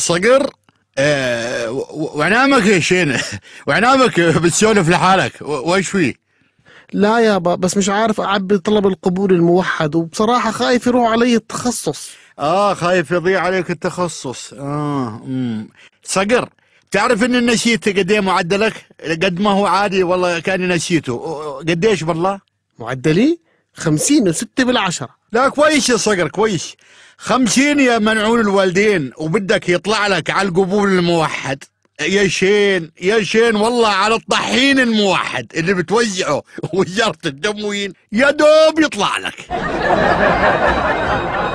صقر. وعنامك يا شين. وعنامك بتسولف لحالك، وش فيه؟ لا يابا، بس مش عارف أعبي طلب القبول الموحد، وبصراحة خايف يروح علي التخصص. خايف يضيع عليك التخصص. صقر، تعرف ان نسيت قد ايه معدلك؟ قد ما هو عادي والله كاني نسيته. قديش بالله؟ معدلي 50.6 لا كويس يا صقر، كويس. 50 يا منعون الوالدين، وبدك يطلع لك على القبول الموحد. يا شين يا شين، والله على الطحين الموحد اللي بتوزعه وزارة التموين يا دوب يطلع لك.